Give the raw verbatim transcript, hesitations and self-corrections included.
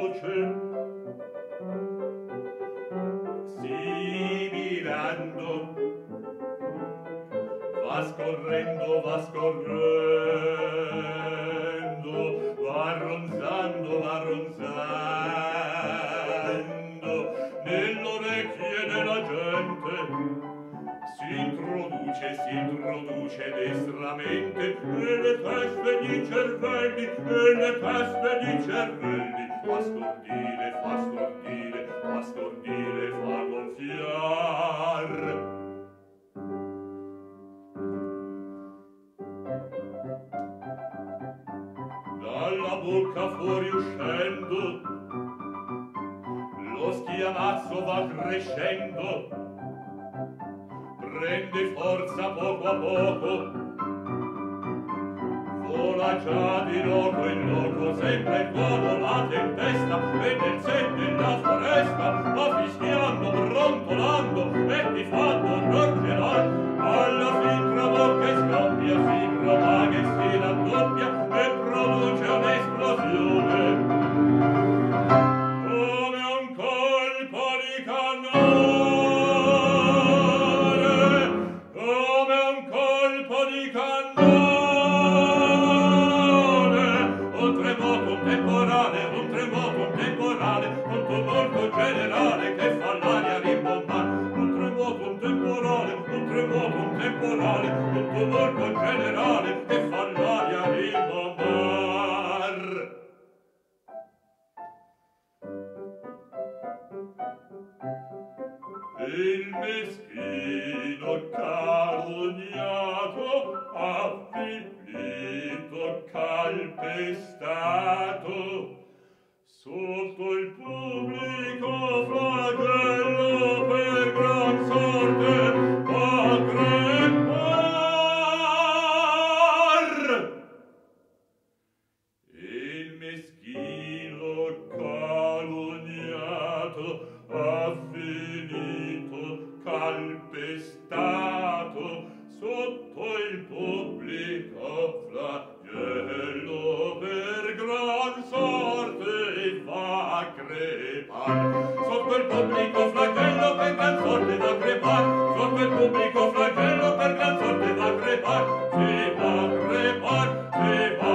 voce sibilando va scorrendo, va scorrendo, va ronzando, va ronzando nelle orecchie della gente, si introduce, si introduce destramente nelle teste di cervelli, nelle teste di cervelli, fa stordire, fa stordire, fa stordire, fa gonfiar. Dalla bocca fuori uscendo, lo schiamazzo va crescendo, prende forza poco a poco, vola già di loco in loco, sempre il volo la tempesta, e nel sé della foresta va fischiando, brontolando, e ti fa d'orror gelar, alla fin tra bocca e scoppia, si propaga e si raddoppia, e produce un'esplosione, come un colpo di cannone, come un colpo di cannone, un tremoto, un temporale, un tremoto, un temporale, un tumulto generale che fa l'aria rimbombare, un tremoto, un temporale, un tremoto, un temporale, un tumulto generale che fa l'aria rimbombare. Il meschino calunniato, afflittito, calpestato, sotto il pubblico flagello per gran sorte va crepar. Il meschino calunniato, afflittito, calpestato, sotto il pubblico flagello per gran sorte fa crepar. Sotto il pubblico flagello per gran sorte va crepar. Sotto il pubblico flagello per gran sorte va crepar. Si va crepar, si va